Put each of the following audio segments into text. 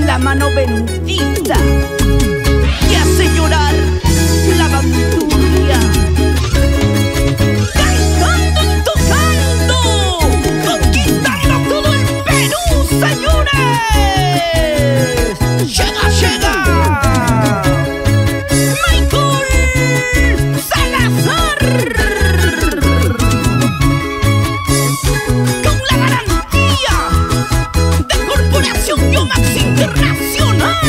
la mano bendita que hace llorar la bandurria. Cantando y tocando, conquistando todo el Perú, señores. Llega, llega Michael Salazar, con la garantía de Corporación Yomax Internacional.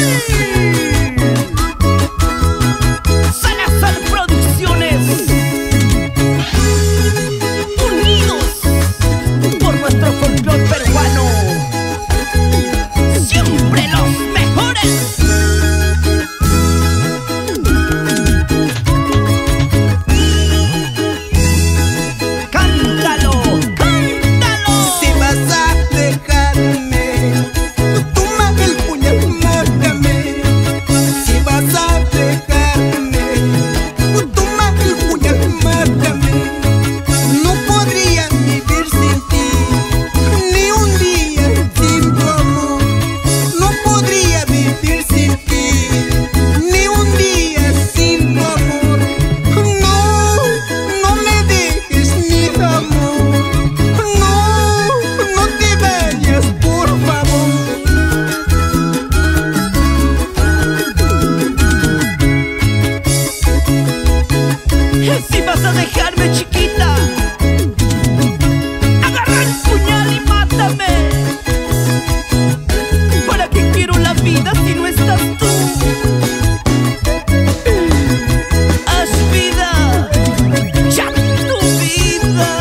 Salazar Producciones, unidos por nuestro folclor peruano, siempre los mejores. Cántalo, cántalo. Si vas a dejarme, toma el puñal, mátame. Si vas a dejarme, toma el puñal, mátame. No podría vivir sin ti, ni un día sin tu amor. No podría vivir sin ti, ni un día sin tu amor. No, no me dejes, mi amor. No, no te vayas, por favor. Si vas a dejarme, chiquita, agarra el puñal y mátame. ¿Para qué quiero la vida si no estás tú? Haz vida, ya tu vida.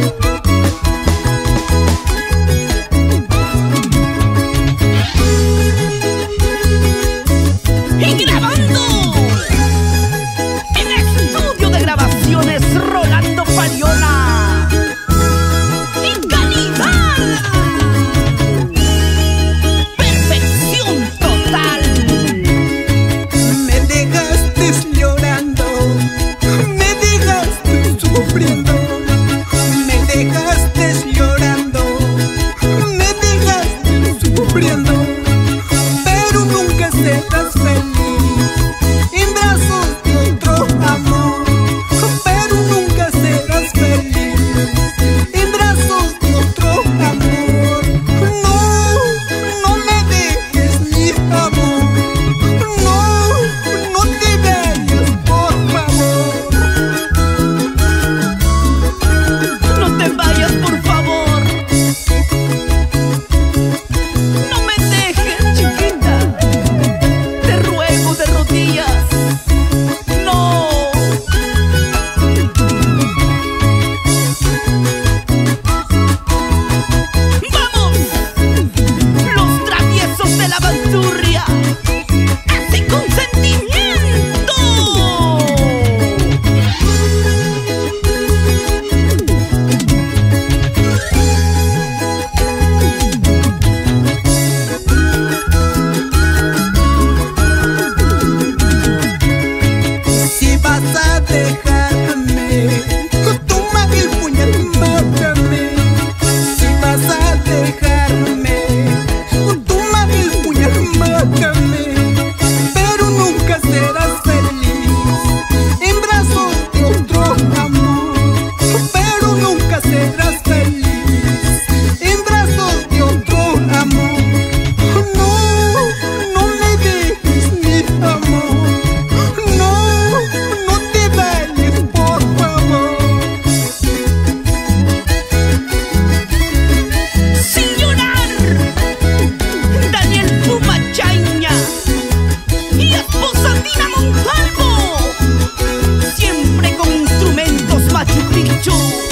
Y grabando en estudio de grabaciones Rolando Paliona. ¡Y calidad! ¡Perfección total! Me dejaste llorando, me dejaste sufriendo. Me dejaste llorando, me dejaste sufriendo. Pero nunca serás feliz en brazos de otro amor. Pero nunca serás feliz en brazos de otro amor. No, no me dejes, mi amor. No, no te vayas, por favor. No te vayas, por favor. No me dejes, chiquita. Te ruego de rodillas. No. ¡Vamos! Los traviesos de la bandurria. ¡Así con sentimiento! Si vas a dejarme, toma el puñal, mátame. Si vas a dejarme, toma el puñal, mátame. Pero nunca serás feliz en brazos de otro amor. Pero nunca serás feliz en brazos de otro amor. No, no me dejes, mi amor. No, no te vayas, por favor. Sin llorar, Daniel Puma Chaña y esposa Dina Montalvo, siempre con instrumentos Machu Picchu.